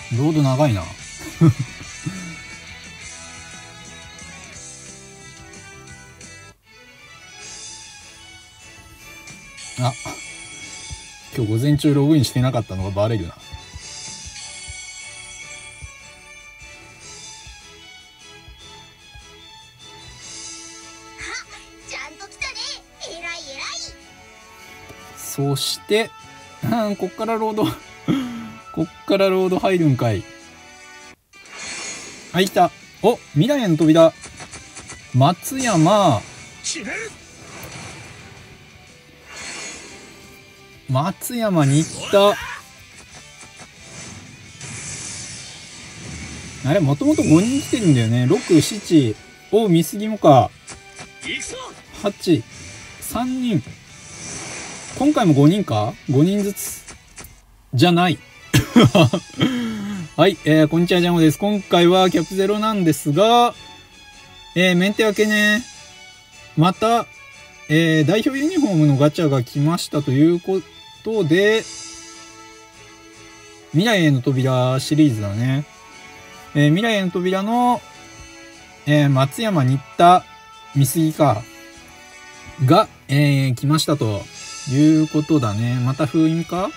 ロード長いな。あ、今日午前中ログインしてなかったのがバレるな。そして、こっからロード、こっからロード入るんかい。あ、いた。お、未来への扉。松山。松山に行った。あれ、もともと5人来てるんだよね。6、7。お、見過ぎもか。8、3人。今回も5人か ?5 人ずつ。じゃない。はい、こんにちは、ジャンゴです。今回はキャップゼロなんですが、メンテ明けね、また、代表ユニフォームのガチャが来ましたということで、未来への扉シリーズだね。未来への扉の、松山新田美杉か、が、来ましたということだね。また封印か？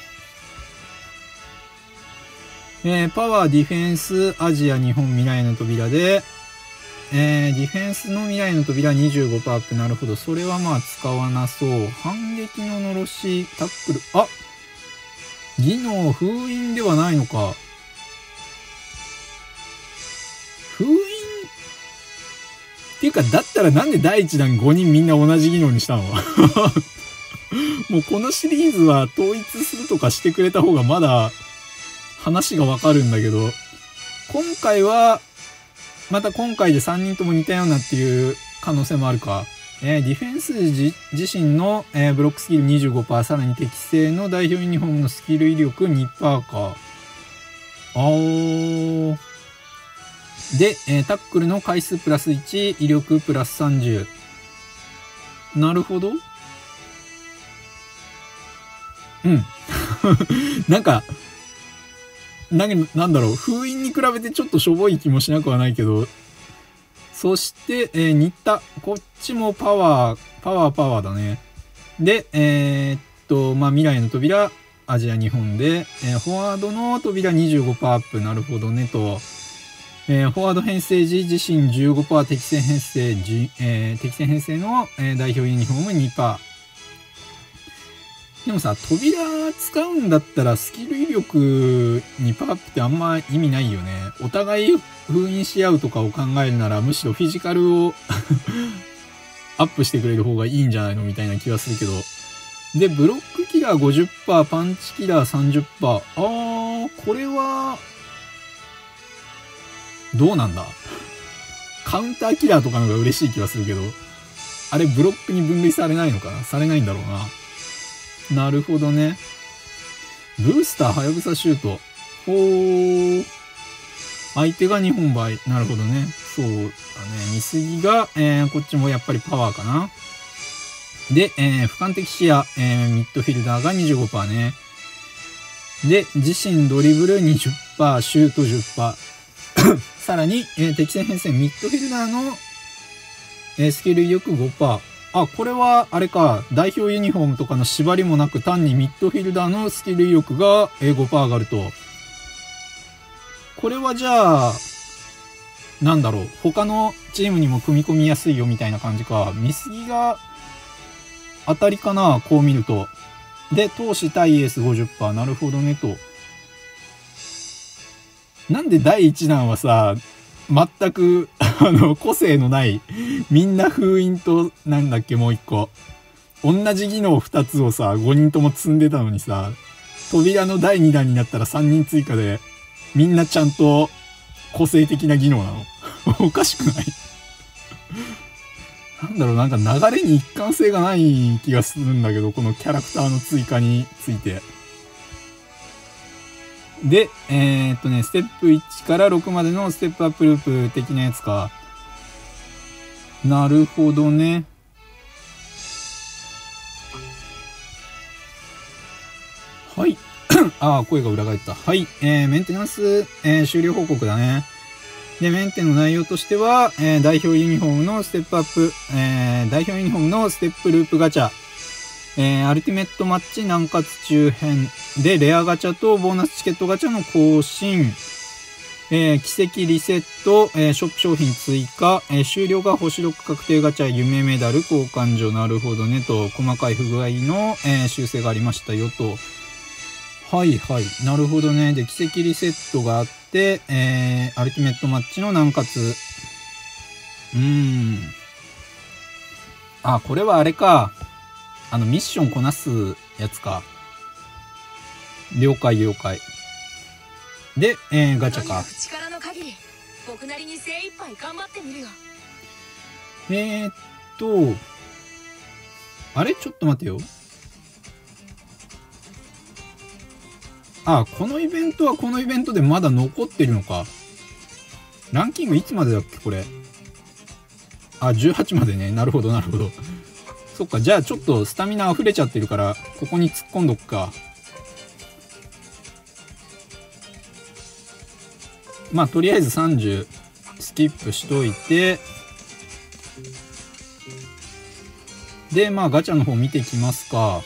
パワー、ディフェンス、アジア、日本、未来の扉で、ディフェンスの未来の扉 25% アップ。なるほど。それはまあ使わなそう。反撃ののろし、タックル。あ、技能封印ではないのか。封印っていうか、だったらなんで第1弾5人みんな同じ技能にしたの？もうこのシリーズは統一するとかしてくれた方がまだ話がわかるんだけど、今回は、また今回で3人とも似たようなっていう可能性もあるか。ディフェンス自身の、ブロックスキル 25%、さらに適正の代表ユニフォームのスキル威力 2% か。で、タックルの回数プラス1、威力プラス30。なるほど。うん。なんか、なんだろう、封印に比べてちょっとしょぼい気もしなくはないけど、そして、新田。こっちもパワーだね。で、まあ、未来の扉、アジア日本で、フォワードの扉 25% アップ。なるほどね、と。フォワード編成時自身 15% 適正編成、適正編成の、代表ユニフォーム 2%。でもさ、扉使うんだったらスキル威力にパワーアップってあんま意味ないよね。お互い封印し合うとかを考えるならむしろフィジカルをアップしてくれる方がいいんじゃないのみたいな気がするけど。で、ブロックキラー 50%、パンチキラー 30%。これは、どうなんだ？カウンターキラーとかの方が嬉しい気がするけど、あれブロックに分類されないのかな？されないんだろうな。なるほどね。ブースター、はやぶさシュート。相手が2本倍。なるほどね。そうだね。見すぎが、こっちもやっぱりパワーかな。で、俯瞰的視野、ミッドフィルダーが 25% ね。で、自身ドリブル 20%、シュート 10%。さらに、適正編成、ミッドフィルダーの、スキル威力 5%。あ、これは、あれか、代表ユニフォームとかの縛りもなく、単にミッドフィルダーのスキル威力が 5% 上がると。これはじゃあ、なんだろう、他のチームにも組み込みやすいよみたいな感じか。見過ぎが当たりかな、こう見ると。で、投手対エース 50%。なるほどね、と。なんで第1弾はさ、全く、個性のない、みんな封印と、なんだっけ、もう一個。同じ技能2つをさ、5人とも積んでたのにさ、扉の第2弾になったら3人追加で、みんなちゃんと個性的な技能なの？おかしくない？なんだろう、なんか流れに一貫性がない気がするんだけど、このキャラクターの追加について。で、ステップ1から6までのステップアップループ的なやつか。なるほどね。はい。 ああ、声が裏返った。はい。メンテナンス、終了報告だね。で、メンテの内容としては、代表ユニフォームのステップアップ、代表ユニフォームのステップループガチャ、アルティメットマッチ南葛中編で、レアガチャとボーナスチケットガチャの更新、奇跡リセット、ショップ商品追加、終了が星6確定ガチャ夢メダル交換所、なるほどねと、細かい不具合の、修正がありましたよと。はいはい。なるほどね。で、奇跡リセットがあって、アルティメットマッチの南葛。あ、これはあれか。ミッションこなすやつか。了解了解。で、ガチャか。 力の限り僕なりに精一杯頑張ってみるよ。 あれちょっと待てよ。あ、このイベントはこのイベントでまだ残ってるのか。ランキングいつまでだっけこれ。あ、18までね。なるほどなるほど。そっか、じゃあちょっとスタミナ溢れちゃってるから、ここに突っ込んどくか。まあ、とりあえず30スキップしといて、で、まあ、ガチャの方見ていきますか。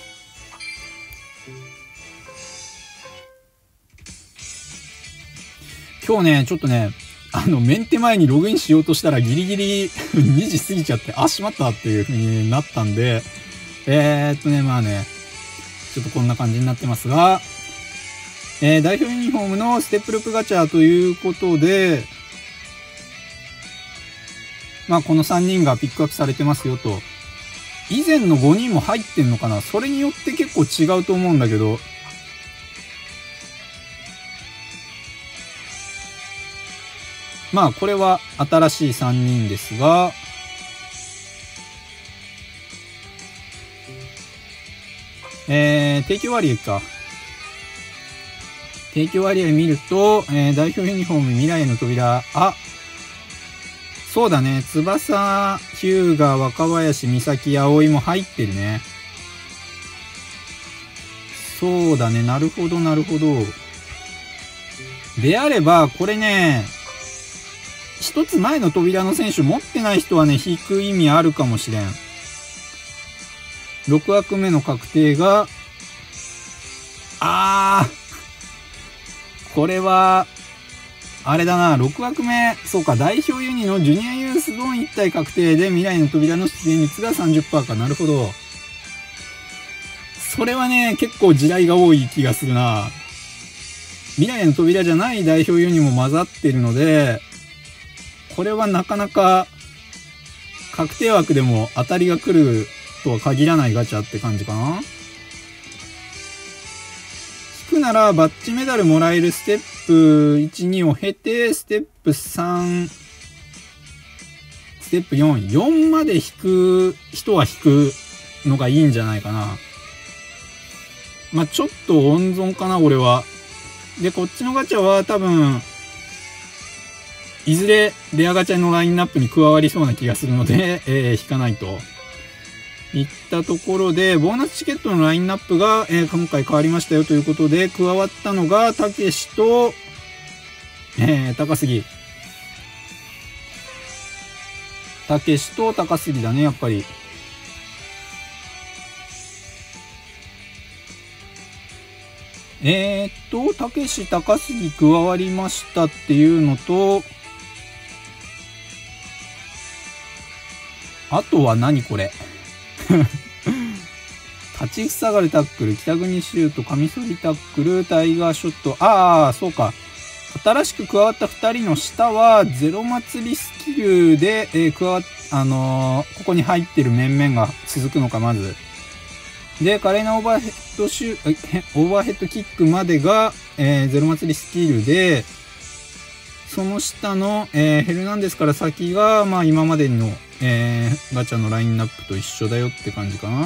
今日ね、ちょっとね、メンテ前にログインしようとしたらギリギリ2時過ぎちゃって、あ、しまったっていう風になったんで、まあね、ちょっとこんな感じになってますが、代表ユニフォームのステップループガチャということで、まあこの3人がピックアップされてますよと。以前の5人も入ってんのかな？それによって結構違うと思うんだけど、まあこれは新しい3人ですが、提供割合か。提供割合見ると、代表ユニフォーム未来への扉、あ、そうだね。翼、日向、若林、美咲、葵も入ってるね。そうだね。なるほど、なるほど。であれば、これね、一つ前の扉の選手持ってない人はね、引く意味あるかもしれん。6枠目の確定が、これは、あれだな、6枠目、そうか、代表ユニのジュニアユースゾーン1体確定で未来の扉の出現率が 30% か。なるほど。それはね、結構地雷が多い気がするな。未来の扉じゃない代表ユニも混ざってるので、これはなかなか確定枠でも当たりが来るとは限らないガチャって感じかな。引くならバッジメダルもらえるステップ1、2を経て、ステップ3、ステップ4、4まで引く人は引くのがいいんじゃないかな。まあ、ちょっと温存かな、俺は。で、こっちのガチャは多分、いずれレアガチャのラインナップに加わりそうな気がするので、引かないと。いったところで、ボーナスチケットのラインナップが、今回変わりましたよということで、加わったのが、たけしと、高杉。たけしと高杉だね、やっぱり。たけし、高杉加わりましたっていうのと、あとは何これ立ちふさがるタックル、北国シュート、カミソリタックル、タイガーショット。ああ、そうか。新しく加わった2人の下は、ゼロ祭りスキルで、ここに入ってる面々が続くのか、まず。で、華麗なオーバーヘッドキックまでが、ゼロ祭りスキルで、その下の、ヘルナンデスから先が、まあ今までの、ガチャのラインナップと一緒だよって感じかな。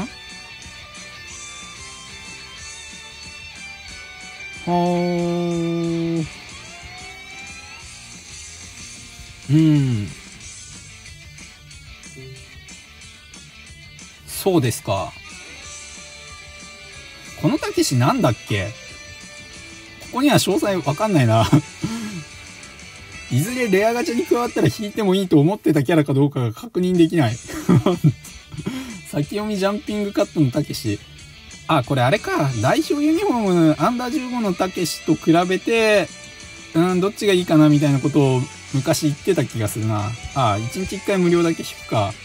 そうですか。このたけしなんだっけ？ こには詳細わかんないな。いずれレアガチャに加わったら引いてもいいと思ってたキャラかどうかが確認できない。先読みジャンピングカットのたけし。あ、これあれか。代表ユニフォームアンダー15のたけしと比べて、どっちがいいかなみたいなことを昔言ってた気がするな。あ、1日1回無料だけ引くか。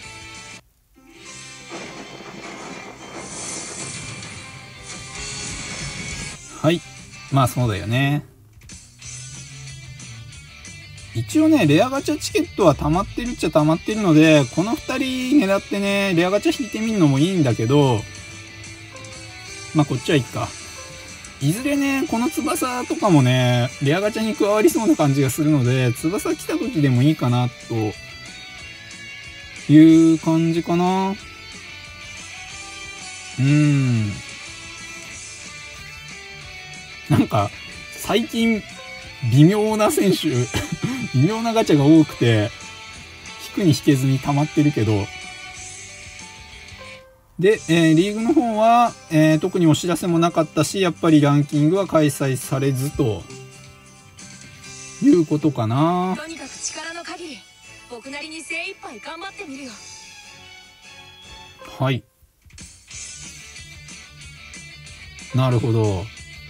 はい。まあそうだよね。一応ね、レアガチャチケットは溜まってるっちゃ溜まってるので、この2人狙ってね、レアガチャ引いてみるのもいいんだけど、まあこっちはいいか。いずれね、この翼とかもね、レアガチャに加わりそうな感じがするので、翼来た時でもいいかな、という感じかな。なんか、最近、微妙な選手、微妙なガチャが多くて、引くに引けずに溜まってるけど、で、リーグの方は、特にお知らせもなかったし、やっぱりランキングは開催されずということかな。 とにかく力の限り僕なりに精一杯頑張ってみるよ。 はい。なるほど。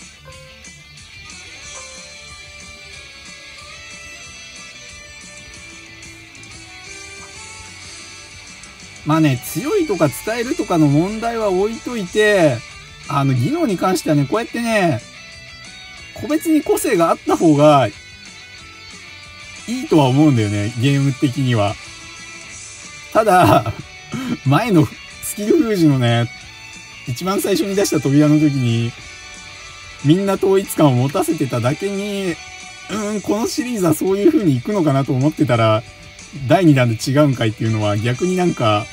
まあね、強いとか伝えるとかの問題は置いといて、技能に関してはね、こうやってね、個別に個性があった方がいいとは思うんだよね、ゲーム的には。ただ、前のスキル封じのね、一番最初に出した扉の時に、みんな統一感を持たせてただけに、このシリーズはそういう風に行くのかなと思ってたら、第2弾で違うんかいっていうのは逆になんか、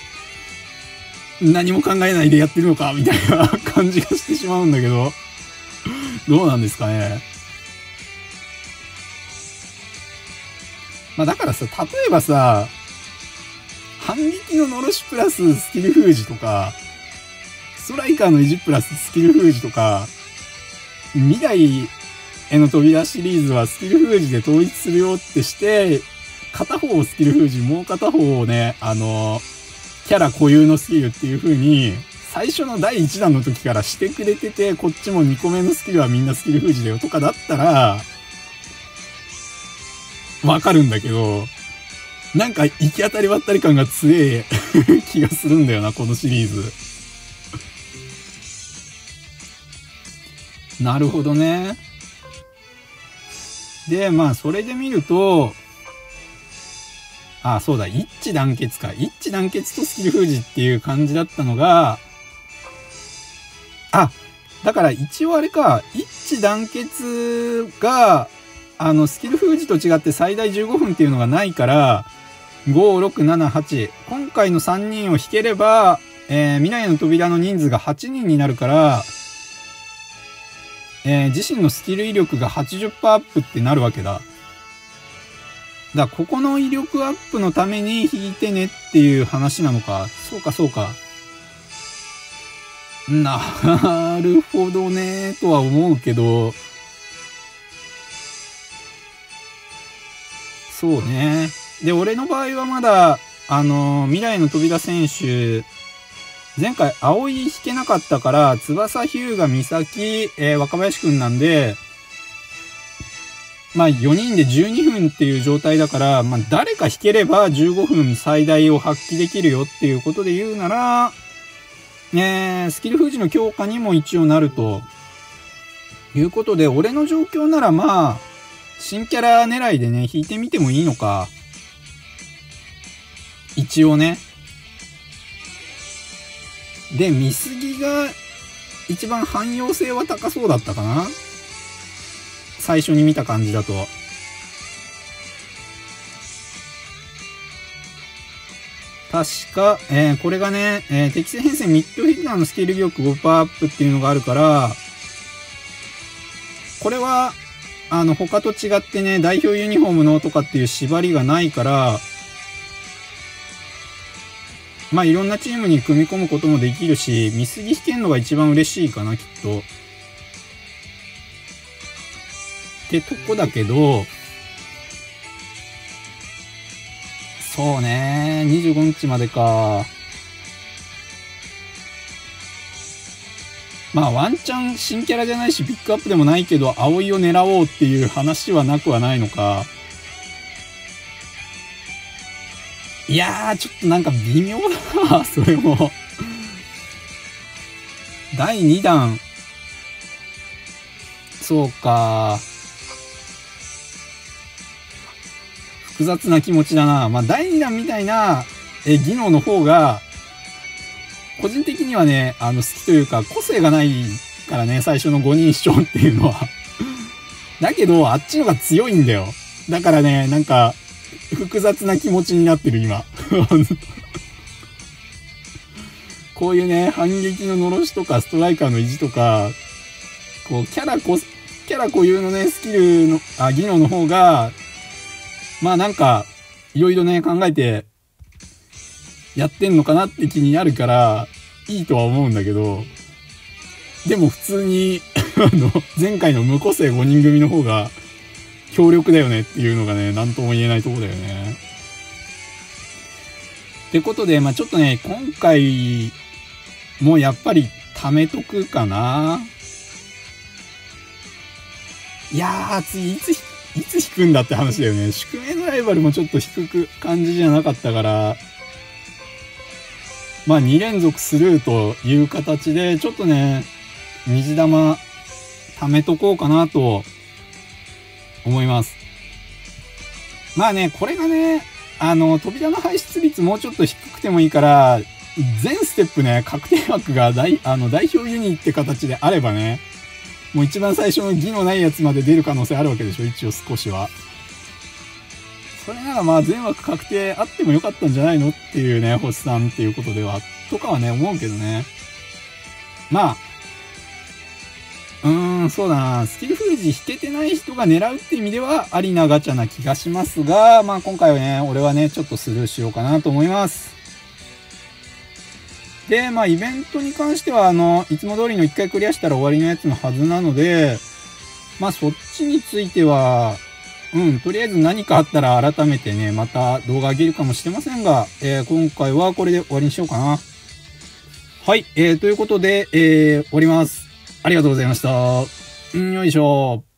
何も考えないでやってるのかみたいな感じがしてしまうんだけど、どうなんですかね。まあだからさ、例えばさ、反撃ののろしプラススキル封じとか、ストライカーの意地プラススキル封じとか、未来への扉シリーズはスキル封じで統一するよってして、片方をスキル封じ、もう片方をね、キャラ固有のスキルっていう風に、最初の第1弾の時からしてくれてて、こっちも2個目のスキルはみんなスキル封じだよとかだったら、わかるんだけど、なんか行き当たりばったり感が強い気がするんだよな、このシリーズ。なるほどね。で、まあ、それで見ると、あ、そうだ、一致団結か。一致団結とスキル封じっていう感じだったのが、あ、だから一応あれか、一致団結が、スキル封じと違って最大15分っていうのがないから、5、6、7、8。今回の3人を引ければ、未来の扉の人数が8人になるから、自身のスキル威力が 80% アップってなるわけだ。だからここの威力アップのために引いてねっていう話なのか。そうかそうか。なるほどねとは思うけど、そうね。で、俺の場合はまだ、未来の扉選手、前回葵引けなかったから、翼、日向、美咲、若林くんなんで、まあ4人で12分っていう状態だから、まあ誰か引ければ15分最大を発揮できるよっていうことで言うなら、スキル封じの強化にも一応なるということで、俺の状況ならまあ、新キャラ狙いでね、引いてみてもいいのか。一応ね。で、見過ぎが一番汎用性は高そうだったかな。最初に見た感じだと。確か、これがね、適正編成ミッドフィルダーのスキル力 5% アップっていうのがあるから、これは、他と違ってね、代表ユニフォームのとかっていう縛りがないから、まあいろんなチームに組み込むこともできるし、見過ぎ引けんのが一番嬉しいかな、きっと。 ってとこだけど、そうね、25日までか。まあワンチャン新キャラじゃないしピックアップでもないけど葵を狙おうっていう話はなくはないのか。いやーちょっとなんか微妙だなそれも第2弾そうか複雑な気持ちだな。まあ第2弾みたいな技能の方が個人的にはね、好きというか、個性がないからね、最初の5人視聴っていうのは。だけど、あっちのが強いんだよ。だからね、なんか、複雑な気持ちになってる、今。こういうね、反撃ののろしとか、ストライカーの意地とか、こう、キャラ固有のね、スキルの、技能の方が、まあなんか、いろいろね、考えて、やってんのかなって気になるからいいとは思うんだけど、でも普通に前回の無個性5人組の方が強力だよねっていうのがね、なんとも言えないとこだよね。ってことで、まあちょっとね、今回もやっぱり貯めとくかな。いやー、次いつ引くんだって話だよね。宿命のライバルもちょっと引く感じじゃなかったから、まあ2連続スルーという形で、ちょっとね、虹玉貯めとこうかなと思います。まあね、これがね、扉の排出率もうちょっと低くてもいいから、全ステップね、確定枠が代表ユニって形であればね、もう一番最初の技のないやつまで出る可能性あるわけでしょ、一応少しは。それならまあ全枠確定あってもよかったんじゃないのっていうね、星さんっていうことでは、とかはね、思うけどね。まあ、そうだな。スキル封じ引けてない人が狙うって意味ではありなガチャな気がしますが、まあ今回はね、俺はね、ちょっとスルーしようかなと思います。で、まあイベントに関しては、いつも通りの1回クリアしたら終わりのやつのはずなので、まあそっちについては、とりあえず何かあったら改めてね、また動画上げるかもしれませんが、今回はこれで終わりにしようかな。はい、ということで、終わります。ありがとうございました。よいしょ。